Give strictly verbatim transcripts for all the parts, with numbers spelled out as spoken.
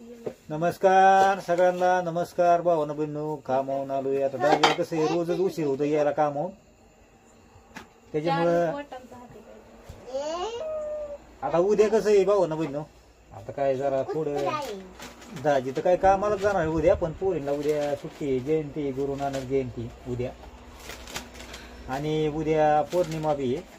नमस्कार सगळ्यांना, नमस्कार भावांनो बहिणींनो. कामावून आलोय आता. दाजीला कसं आहे, रोजच उशीर होतो यायला कामावून, त्याच्यामुळं आता उद्या कसं आहे भावांनो बहिणींनो, आता काय जरा थोडं दाजी तर काय कामाला जाणार आहे उद्या, पण पोरींना उद्या सुट्टी आहे, जयंती गुरु नानक जयंती उद्या, आणि उद्या पौर्णिमा बी आहे.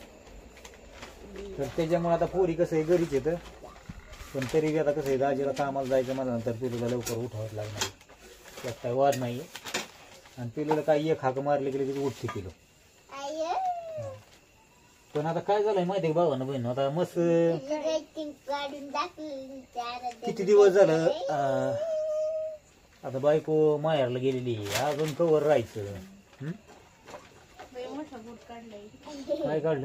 तर त्याच्यामुळे आता पोरी कसं आहे घरीच येतं, पण तरी आता कसं आहे दाजीला कामाला जायचं म्हणल्यानंतर पिलूला लवकर उठावंच लागणार, त्यात काय वाद नाही. आणि पिलूला काय एक हाक मारले की लगेच उठते पिलू. पण आता काय झालंय माहिती आहे भावानं बहीण, आता मस्त किती दिवस झालं आता बायको माहेरला गेलेली, अजून कवर राहायचं. काय काढलं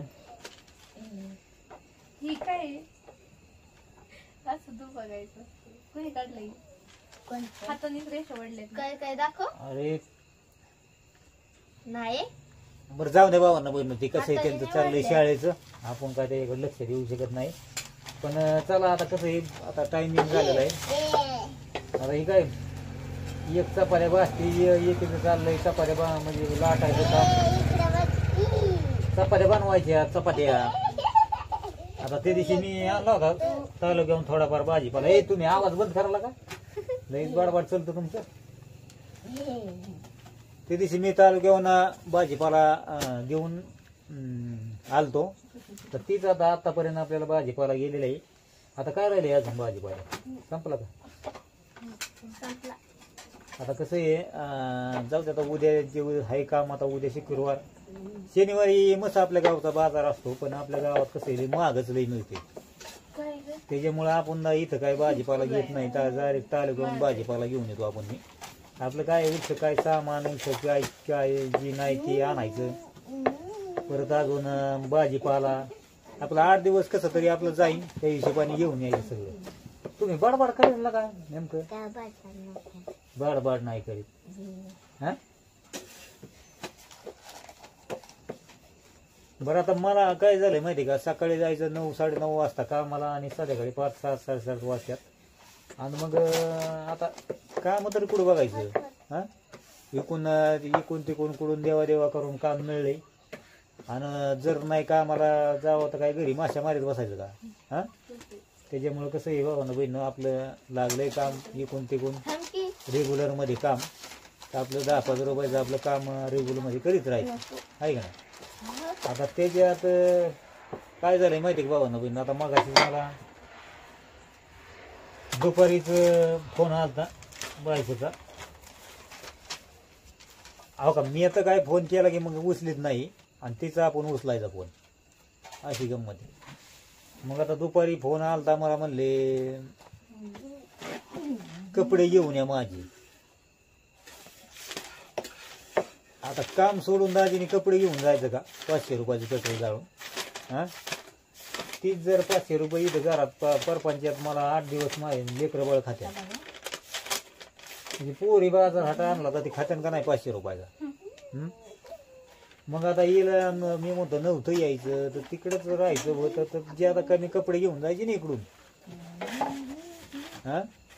ही काय असं तू बघायचं कोणी काढलंय, हातानेच रेषा वडले. काय काय दाखव. अरे नाही बरं जाऊ दे भावांना बहिण, ते कसं आहे त्यांचं चाललंय शाळेचं, आपण काय त्याच्याकडे लक्ष देऊ शकत नाही. पण चला आता कसं आहे, आता टायमिंग झालेला आहे. आता हे काय एक चपात्या भाजती, एक चाललंय चपात्या बा म्हणजे लाटायचं काम, चपात्या बनवायच्या चपात्या. आता त्या दिवशी मी आणला होता तालुक्याहून थोडाफार भाजीपाला. ए तुम्ही आवाज बंद करायला का, लईच बाडबाड चालतं तुमचं. त्या दिवशी मी तालुक्याहून भाजीपाला घेऊन आलतो, तर तीच आता आतापर्यंत आपल्याला भाजीपाला गेलेला आहे. आता काय राहिले अजून भाजीपाला, संपला का? आता कसं आहे जाऊ दे, आता उद्या जे आहे काम, आता उद्या शुक्रवार, शनिवारी मस्त आपल्या गावचा बाजार असतो, पण आपल्या गावात कसं आहे महागच लई मिळते, त्याच्यामुळे आपण इथं काय भाजीपाला घेत नाही, डायरेक्ट तालुक्याहून भाजीपाला घेऊन येतो आपण. मी आपलं काय उठं काय सामान उठं काय काय जी नाही ते आणायचं, परत अजून भाजीपाला आपलं आठ दिवस कसं तरी आपलं जाईन, त्या हिशोबाने घेऊन यायचं सगळं. तुम्ही बाडबाड करायला का नेमकं? बाडबाड नाही करीत हा. बरं आता मला काय झालंय माहिती का, सकाळी जायचं नऊ साडे नऊ वाजता कामाला, आणि संध्याकाळी पाच सात साडेसात वाजतात. आणि मग आता काम तर कुठं बघायचं हा, इकून इकून तिकून कुठून देवा देवा करून काम मिळले. आणि जर नाही कामाला जावं तर काय घरी माश्या मारीत बसायचं का हा. त्याच्यामुळे कसं आहे बाबा बहिण, आपलं लागलंय काम इकून तिकून रेग्युलर मध्ये काम, तर आपलं दहा पाच रुपयाचं आपलं काम रेग्युलर मध्ये करीत राहायचं आहे का नाही. आता त्याच्यात काय झालंय माहिती का बाबा बहिण, आता मगाशी मला दुपारीच फोन आलता बायकोचा. अहो का मी आता काय फोन केला की मग उचलीत नाही, आणि तिचा आपण उचलायचा फोन, अशी गंमत आहे. मग आता दुपारी फोन आलता, मला म्हणले कपडे घेऊन या माझी. आता काम सोडून दाजीने कपडे घेऊन जायचं का, पाचशे रुपयाचे पेट्रोल जाळून हा. तीच जर पाचशे रुपये इथं घरात परपंचायत मला आठ दिवस माझे लेकरं बळ खात्या, म्हणजे पोरी बाजार हाटा आणला तर ती खात्यान का नाही पाचशे रुपयाचा. मग आता येईल मी म्हणतो नव्हतं यायचं तर तिकडेच राहायचं होतं, तर जे आता कमी कपडे घेऊन जायचे ना इकडून हा,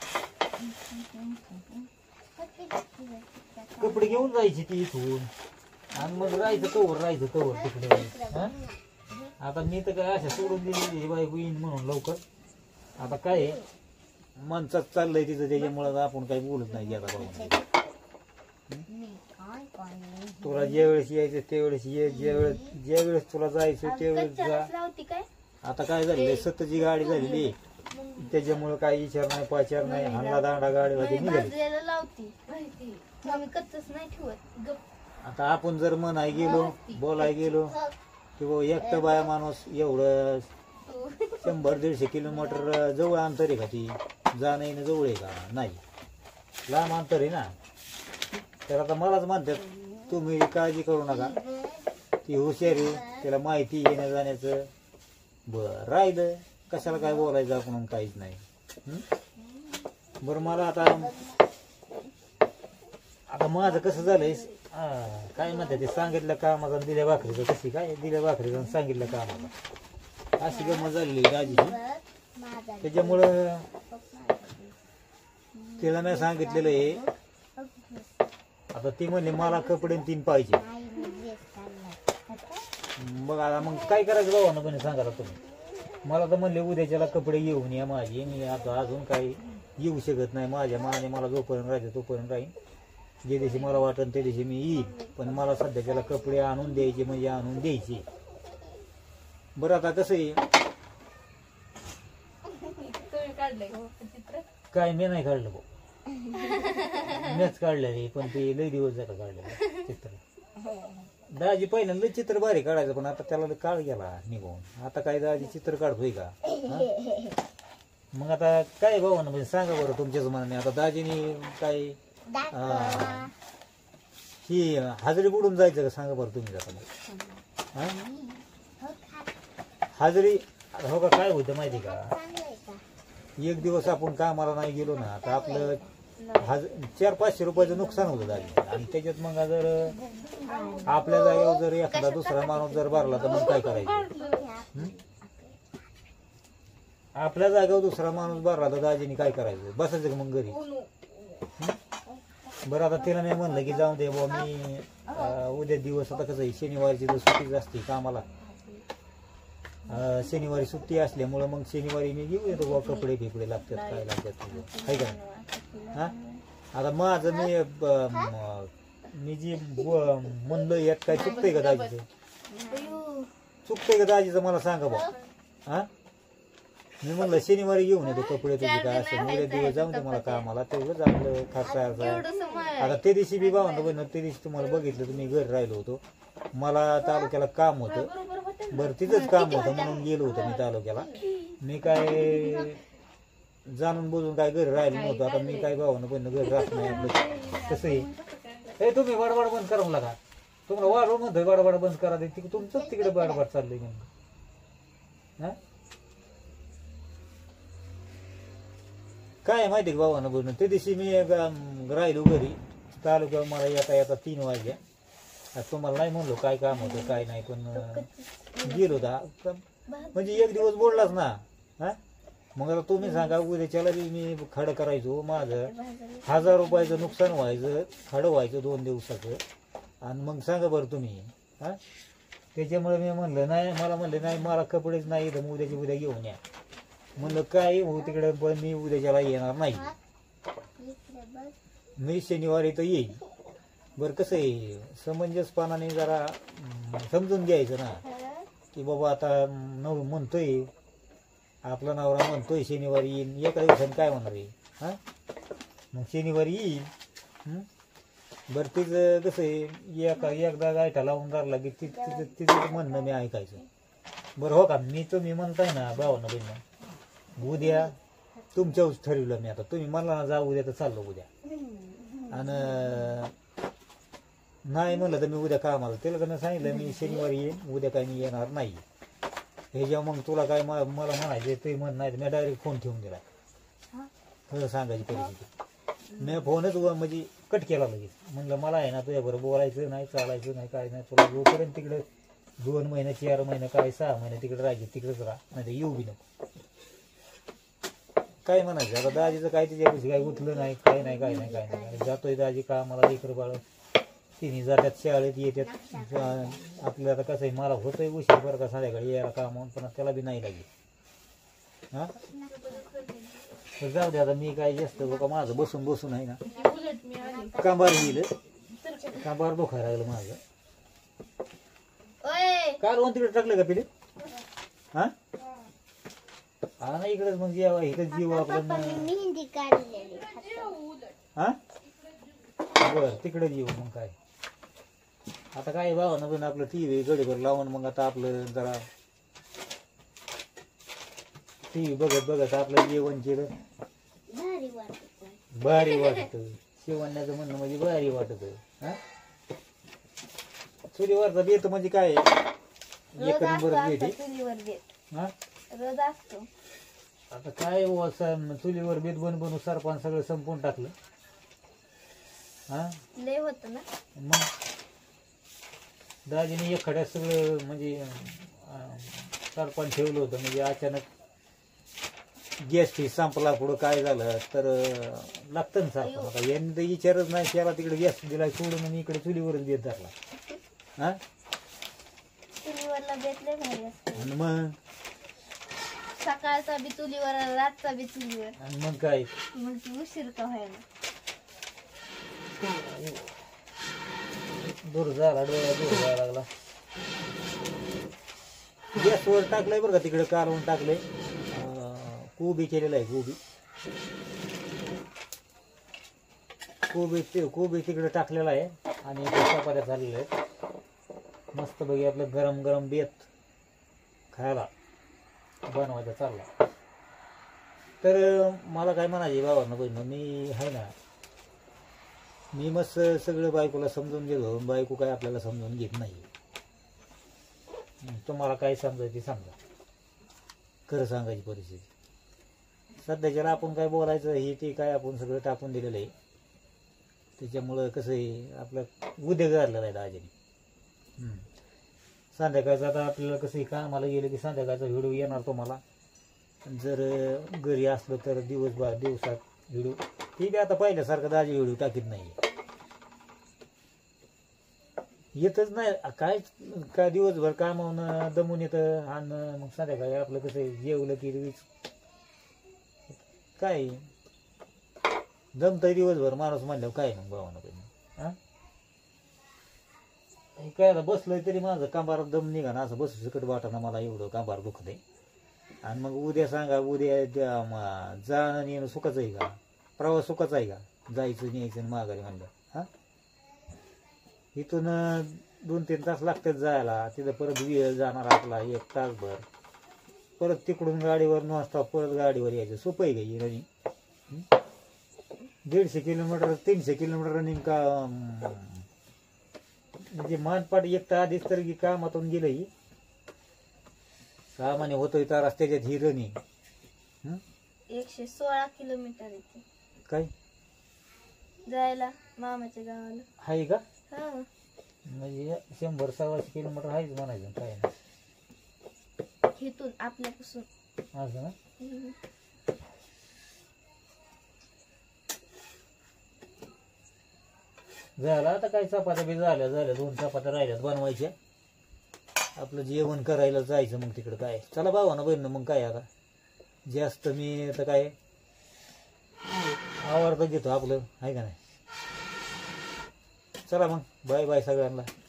कपडे घेऊन जायची ती इथून, आणि मग राहायचं कवर राहायचं कवर तिकडे हा. आता मी तर काय अशा सोडून दिली बायको येईन म्हणून लवकर. आता काय माणसात चाललंय तिचं, त्याच्यामुळं आपण काही बोलत नाही. आता बाबा तुला ज्या वेळेस यायचं त्यावेळेस ये, ज्या वेळेस ज्या वेळेस तुला जायचं त्यावेळेस जा. आता काय झालेलं स्वतःची गाडी झालेली, त्याच्यामुळे काही विचार नाही पाचार नाही, हांडा दांडा गाडीला ते निघाली. आता आपण जर म्हणाय गेलो बोलाय गेलो किंवा एकटं बाया माणूस एवढं शंभर दीडशे किलोमीटर जवळ अंतर आहे का, ती जाणं येणं जवळ आहे का, नाही लांब अंतर आहे ना. तर आता मलाच म्हणतात तुम्ही काळजी करू नका, ती हुशारी त्याला माहिती येण्या जाण्याचं. बरं राहिलं कशाला काय बोलायचं आपण, काहीच नाही. बरं मला आता आता माझं कसं झालंय काय म्हणतात ते, सांगितलं कामाचा दिल्या भाकरीचं, कशी काय दिल्या भाकरीचं सांगितलं कामाचा, अशी गमत झालेली दाजीची. त्याच्यामुळं तिला मी सांगितलेलं आहे. आता ती म्हणली मला कपडे तीन पाहिजे. मग आता मग काय करायचं भावानं पण सांगा तुम्ही. मला तर म्हणले उद्याच्याला कपडे घेऊन या माझी. मी आता अजून काही येऊ शकत नाही. माझ्या मनाने मला जोपर्यंत राहायचं तोपर्यंत राहीन. जे दिवशी मला वाटेल त्या दिवशी मी येईल. पण मला सध्याच्याला कपडे आणून द्यायचे म्हणजे आणून द्यायचे. बरं आता कसं आहे काय मी नाही काढलं भाऊ. मीच काढलेले पण ते लय दिवस झालं काढलेलं चित्र. दाजी पहिल्यांदा चित्र भारी काढायचं पण आता त्याला काळ गेला निघून. आता काय दाजी चित्र काढतोय का? मग आता काय भावानं म्हणजे सांगा बरं तुमच्याच मनाने. आता दाजीनी काय ही हाजरी बुडून जायचं का सांगा बरं तुम्ही. आता हाजरी हो का काय होतं माहिती का. एक दिवस आपण कामाला नाही गेलो ना आता आपलं हाज चार पाचशे रुपयाचं नुकसान होतं दाजी. आणि त्याच्यात मग जर आपल्या जागेवर जर एखादा दुसरा माणूस जर भरला तर मग काय करायचं. आपल्या जागेवर दुसरा माणूस भरला तर दाजीने काय करायचं बसायचं का मग घरी. बरं आता तिला नाही म्हणलं की जाऊ दे बुवा मी उद्या दिवस आता कसं आहे शनिवारची तर सुट्टीच असते कामाला. शनिवारी सुट्टी असल्यामुळं मग शनिवारी मी घेऊन येतो बुवा कपडे बिपडे लागतात काय लागतात तुझं आहे का. हा आता माझं मी मी जी म्हणलं यात काय चुकतंय का दाजीचं. चुकतंय का दाजीचं मला सांगा बुवा. हा मी म्हणलं शनिवारी घेऊन येतो कपडे तुझे काय असं उद्या दिवस जाऊन दे मला कामाला तेवढंच आपलं खर्च. आता ते दिवशी बी भावंड बहिण ते दिवशी तुम्हाला बघितलं तुम्ही घरी राहिलो होतो. मला तालुक्याला काम होतं. बरं तिथंच काम होतं म्हणून गेलो होतो मी तालुक्याला. मी काय जाणून बोलून काय घरी राहिलो नव्हतं. आता मी काय भावंड बहिण घरी राहत नाही आपलं कसं आहे. हे तुम्ही बडबड बंद करून लागा. तुम्हाला वाढवून म्हणतोय बडबड बंद करा दे तुमचंच तिकडे बडबड चाललंय मग. हा काय माहिती का भावानं बोलणं त्या दिवशी मी राहिलो घरी तालुक्यावर मला येता येता तीन वाजल्या. तुम्हाला नाही म्हणलो काय काम होतं काय नाही पण गेलो होता म्हणजे एक दिवस बोललाच ना. हा मग आता तुम्ही सांगा उद्याच्याला बी मी खडं करायचो माझं हजार रुपयाचं नुकसान व्हायचं खडं व्हायचं दोन दिवसाचं. आणि मग सांगा बरं तुम्ही. हा त्याच्यामुळे मी म्हणलं नाही मला म्हणलं नाही मला कपडेच नाही तर उद्याची उद्या घेऊन या. म्हणलं काय हो तिकडे पण मी उद्याच्याला येणार नाही. मी शनिवारी तर येईल. बरं कसं आहे समंजसपणाने जरा समजून घ्यायचं ना की बाबा आता नव म्हणतोय आपला नवरा म्हणतोय शनिवारी येईल एका दिवसाने काय होणार आहे. हा मग शनिवारी येईल. बरं तिचं कसं आहे एका एकदा गायठा लावून धरला की तिचं तिचं म्हणणं मी ऐकायचं. बरं हो का मी तुम्ही म्हणताय ना भावना बहिण उद्या तुमच्यावर ठरवलं मी. आता तुम्ही मला ना जाऊ उद्या तर चाललो उद्या. आणि नाही म्हणलं तर मी उद्या कामाला त्याला तर मी सांगितलं मी शनिवारी येईन उद्या काय मी येणार नाही. हे जेव्हा मग तुला काय मला म्हणायचं ते म्हण नाही मी डायरेक्ट फोन ठेवून दिला. खरं सांगायची परिस्थिती मी फोनच म्हणजे कट केला लगेच. म्हणलं मला आहे ना तुझ्याबरोबर बोलायचं नाही चालायचं नाही काय नाही. तुला जोपर्यंत तिकडे दोन महिने चार महिने काय सहा महिने तिकडे राहायचे तिकडेच राहा नाही तर येऊ बी नको. काय म्हणायचं आता दाजीचं काय त्याच्यापाशी काय उठलं नाही काय नाही काय नाही काय नाही जातोय दाजी कामाला लेकर बाळ तिन्ही जात्यात शाळेत येतात. आपल्याला आता कसं आहे मला होतंय उशीर बरं का संध्याकाळी यायला कामावून पण त्याला बी नाही लागेल. हा तर जाऊ दे आता मी काय जास्त बघा माझं बसून बसून आहे ना कांबार गेलं कांबार दुखायला लागलं माझं. काल वन तिकडे टाकलं का पिले. हा हा ना इकडेच मग जेव्हा इकडे जीव आपण हा बर तिकडे जीव मग काय. आता काय भावानं पण आपलं टी व्ही गडीभर लावून मग आता आपलं जरा टी व्ही बघत बघत आपलं जेवण केलं भारी वाटत. शेवण्याचं म्हणणं म्हणजे भारी वाटत. हा चुलीवरचा बेत म्हणजे काय एक नंबर बेत. हा आता काय चुलीवर बेत बन बनू सरपंच सगळं संपून टाकलं. हा लय होत ना मग दाजीने एखाद्या सगळं म्हणजे सरपंच ठेवलं होतं म्हणजे अचानक गॅस ती संपला पुढं काय झालं तर अं, लागतं ना सारखं. आता यांनी तर विचारच नाही केला, तिकडे गॅस दिला सोडून आणि इकडे चुलीवरच बेत धरला. हा चुलीवरला बेतले भारी असते. आणि मग सकाळचा बी चुलीवर रातचा बी चुलीवर. आणि मग काय मग ती उशीर का व्हायला. दूर झाला डोळा दूर जायला लागला. गॅसवर टाकलंय बरं का, तिकडे कालवून टाकलंय. अं, कोबी केलेला आहे. कोबी कोबी ते कोबी तिकडे टाकलेला आहे आणि इकडे चपात्या झालेल्या आहेत. मस्त बघी आपलं गरम गरम बेत खायला बनवायचा चालला. तर मला काय म्हणायचे बाबांना बहिण, मी आहे ना, मी मस्त सगळं बायकोला समजून घेतो. बायको काय आपल्याला समजून घेत नाही. तुम्हाला काय समजायची समजा, खरं सांगायची परिस्थिती. सध्याच्याला आपण काय बोलायचं हे ते काय आपण सगळं टाकून दिलेलं आहे. त्याच्यामुळं कसं आहे, आपलं उद्या गारलेलं आहे दाजीने. संध्याकाळचं आता आपल्याला कसं आहे, कामाला गेलं की संध्याकाळचा व्हिडिओ येणार तुम्हाला. जर घरी असलं तर दिवसभर दिवसात व्हिडिओ. ठीक आहे, आता पहिल्यासारखं दाजी व्हिडिओ टाकीत नाही, येतच नाही. काय काय दिवसभर कामावून दमून येतं आणि मग संध्याकाळी आपलं कसं आहे, जेवलं की लगेच काय दमतंय दिवसभर माणूस म्हणल्यावर काय मग भावानं पण. हा काय आता बसलोय तरी माझं कांबार दम निघा ना, असं बसू सकट वाटाना मला, एवढं कांबार दुखत आहे. आणि मग उद्या सांगा, उद्या जाणं आणि येणं सुखाचं आहे का? प्रवास सुखाचा आहे का? जायचं न्यायचं आणि माघारी म्हणलं. हा इथून दोन तीन तास लागतात जायला, तिथं परत वेळ जाणार आपला एक तासभर. परत तिकडून गाडीवर नॉनस्टॉप परत गाडीवर यायचं. सोपं आहे का ही रनिंग? दीडशे किलोमीटर तीनशे किलोमीटर रनिंग का म्हणजे मानपाट एकटा आधीच तर कामातून गेलं ही कामाने होतोय तर रस्त्याच्यात ही रनिंग. एकशे सोळा किलोमीटर येते काय जायला मामाच्या गावाला. आहे का? हा म्हणजे शंभर सव्वाशे किलोमीटर आहेच म्हणायचं. काय ना इथून आपल्यापासून असं ना. हम्म. झालं आता काय, चपात्या बी झाल्या झाल्या दोन चपात्या राहिल्यात बनवायच्या. आपलं जेवण करायला जायचं मग तिकडं. काय चला भावा ना बहिण, मग काय आता जास्त मी आता काय आवडतं घेतो आपलं, आहे का नाही. चला मग बाय बाय सगळ्यांना.